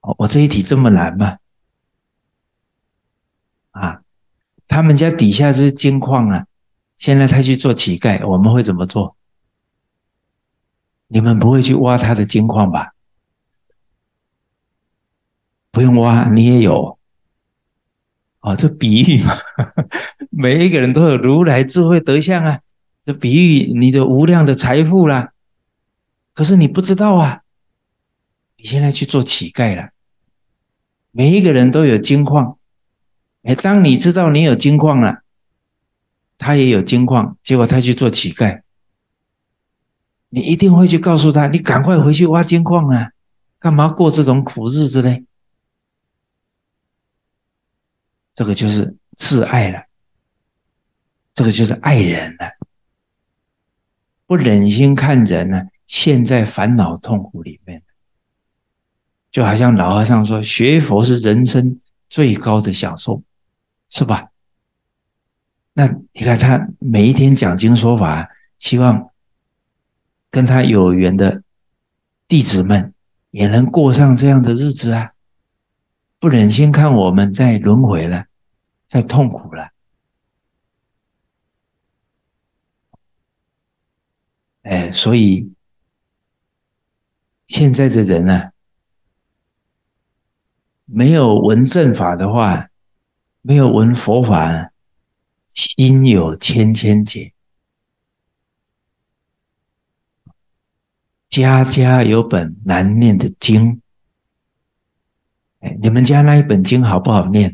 我这一题这么难吗？啊，他们家底下就是金矿啊，现在他去做乞丐，我们会怎么做？你们不会去挖他的金矿吧？不用挖，你也有。这比喻嘛，每一个人都有如来智慧德相啊，这比喻你的无量的财富啦。可是你不知道啊，你现在去做乞丐了。每一个人都有金矿，当你知道你有金矿了，他也有金矿，结果他去做乞丐，你一定会去告诉他，你赶快回去挖金矿啊，干嘛过这种苦日子呢？这个就是自爱了，这个就是爱人了，不忍心看人呢，陷在烦恼痛苦里面。就好像老和尚说，学佛是人生最高的享受，是吧？那你看他每一天讲经说法，希望跟他有缘的弟子们也能过上这样的日子啊，不忍心看我们在轮回了，在痛苦了。所以现在的人呢，没有闻正法的话，没有闻佛法，心有千千结。家家有本难念的经。你们家那一本经好不好念？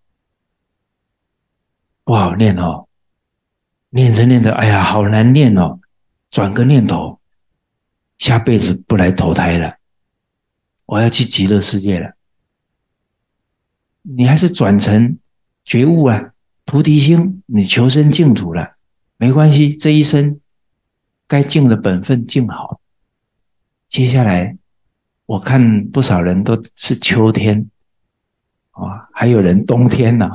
不好念哦，念着念着，哎呀，好难念哦。转个念头，下辈子不来投胎了，我要去极乐世界了。你还是转成觉悟啊，菩提心，你求生净土了，没关系，这一生该尽的本分尽好。接下来，我看不少人都是秋天还有人冬天了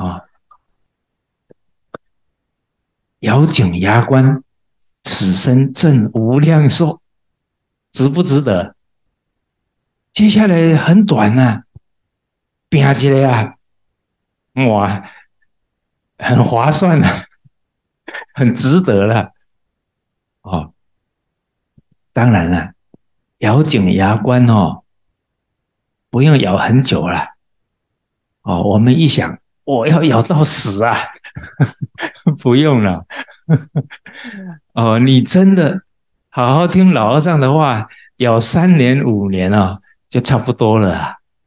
咬紧牙关，此生挣无量寿，值不值得？接下来很短啊，拼起来啊，哇，很划算啊，很值得了哦。当然了，咬紧牙关不用咬很久了我们一想，我要咬到死啊，不用了你真的好好听老和尚的话，咬3年5年就差不多了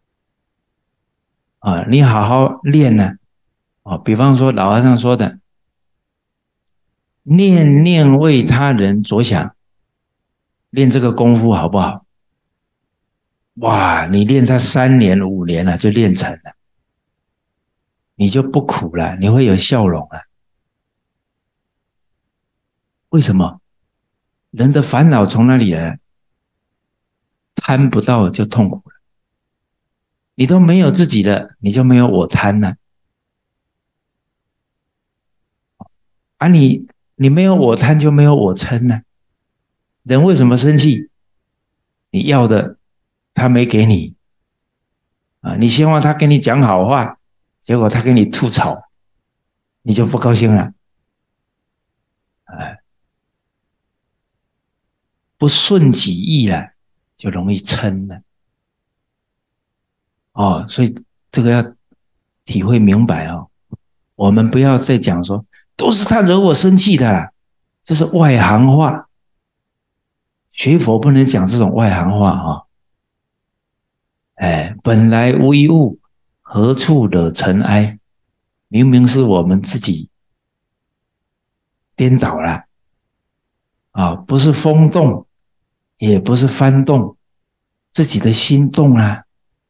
你好好练呢比方说老和尚说的，念念为他人着想，练这个功夫好不好？哇，你练他3年5年了，就练成了，你就不苦了，你会有笑容了。为什么？人的烦恼从哪里来？贪不到就痛苦了。你都没有自己的，你就没有我贪了你没有我贪，就没有我嗔了。人为什么生气？你要的他没给你你希望他跟你讲好话，结果他给你吐槽，你就不高兴了不顺己意了，就容易嗔了所以这个要体会明白我们不要再讲说都是他惹我生气的啦，这是外行话，学佛不能讲这种外行话本来无一物，何处惹尘埃？明明是我们自己颠倒了不是风动，也不是幡动，自己的心动了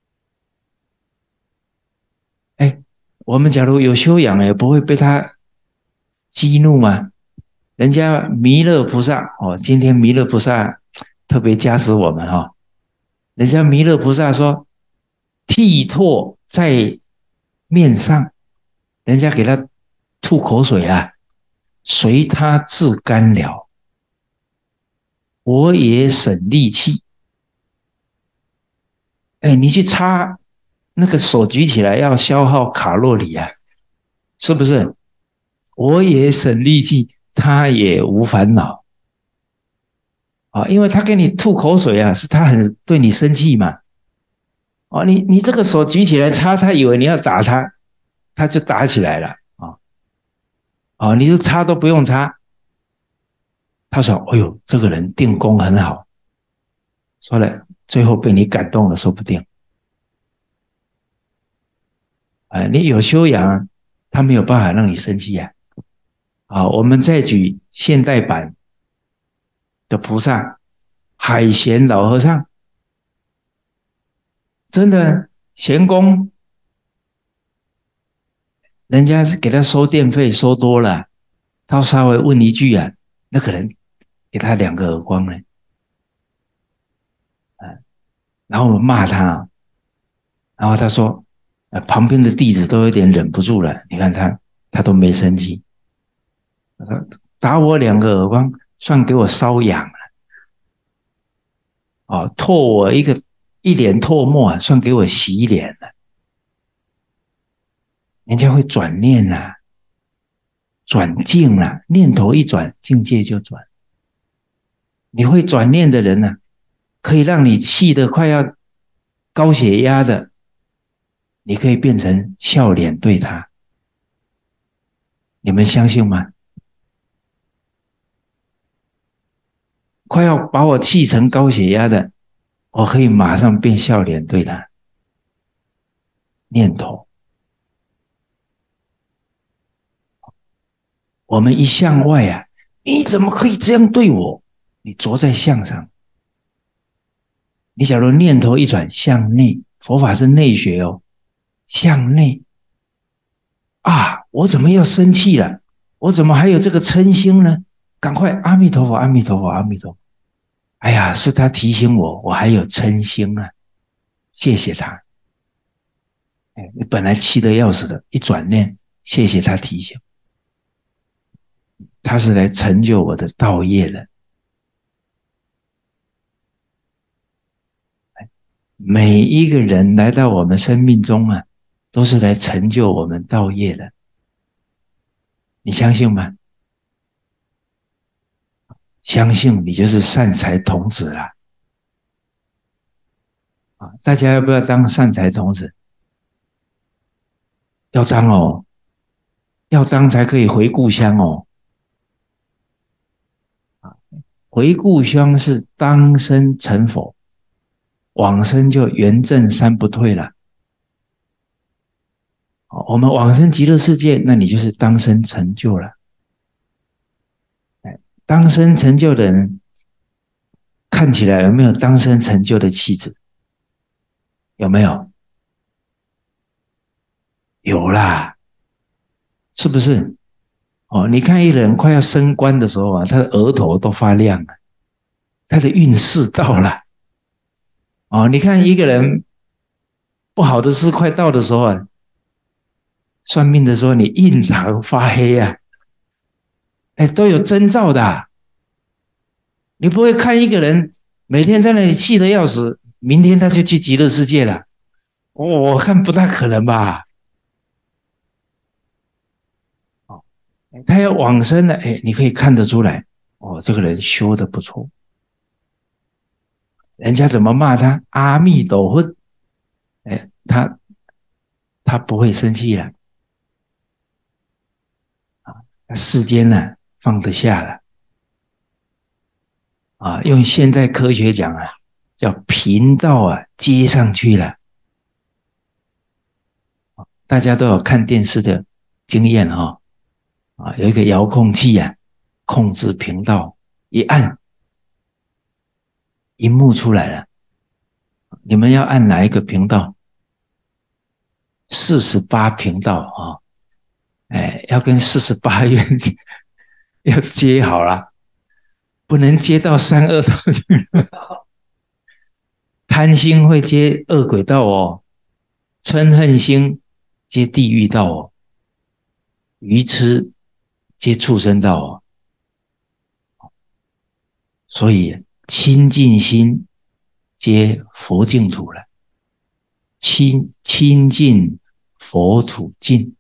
我们假如有修养，也不会被他激怒嘛。人家弥勒菩萨今天弥勒菩萨特别加持我们人家弥勒菩萨说，涕唾在面上，人家给他吐口水随他自干了，我也省力气。你去擦那个手举起来要消耗卡路里啊，是不是？我也省力气，他也无烦恼啊，因为他给你吐口水啊，是他很对你生气嘛。哦，你这个手举起来擦，他以为你要打他，他就打起来了啊。哦，你就擦都不用擦，他说：“哎呦，这个人定功很好。”说了，最后被你感动了，说不定。你有修养，他没有办法让你生气呀。我们再举现代版的菩萨，海贤老和尚，真的贤公，人家是给他收电费收多了，他稍微问一句啊，那个人给他2个耳光呢。然后我们骂他，然后他说，旁边的弟子都有点忍不住了，你看他都没生气，他说打我2个耳光，算给我瘙痒了。唾我一脸唾沫啊，算给我洗脸了。人家会转念啊，转境啊，念头一转，境界就转。你会转念的人呢、可以让你气得快要高血压的，你可以变成笑脸对他。你们相信吗？快要把我气成高血压的，我可以马上变笑脸对他。念头，我们一向外啊，你怎么可以这样对我？你着在相上。你假如念头一转向内，佛法是内学哦，向内啊，我怎么要生气了？我怎么还有这个嗔心呢？赶快阿弥陀佛，阿弥陀佛，阿弥陀佛。哎呀，是他提醒我，我还有嗔心啊，谢谢他。你本来气得要死的，一转念，谢谢他提醒，他是来成就我的道业的。每一个人来到我们生命中啊，都是来成就我们道业的，你相信吗？相信你就是善财童子了。大家要不要当善财童子？要当哦，要当才可以回故乡哦。回故乡是当生成佛，往生就圆正三不退了。我们往生极乐世界，那你就是当生成就了。当生成就的人，看起来有没有当生成就的气质？有没有？有啦，是不是？你看一个人快要升官的时候啊，他的额头都发亮了，他的运势到了。你看一个人不好的事快到的时候啊，算命的说你印堂发黑啊，都有征兆的你不会看一个人每天在那里气得要死，明天他就去极乐世界了。我看不大可能吧。他要往生了，你可以看得出来，这个人修得不错。人家怎么骂他阿弥陀佛，他不会生气了。世间呢，放得下了。用现在科学讲啊，叫频道接上去了。大家都有看电视的经验有一个遥控器控制频道，一按，荧幕出来了。你们要按哪一个频道？48频道要跟48愿要接好了，不能接到32道去了。贪心会接恶鬼道哦，嗔恨心接地狱道哦，愚痴接畜生道哦。所以清净心接佛净土了，清亲近佛土净。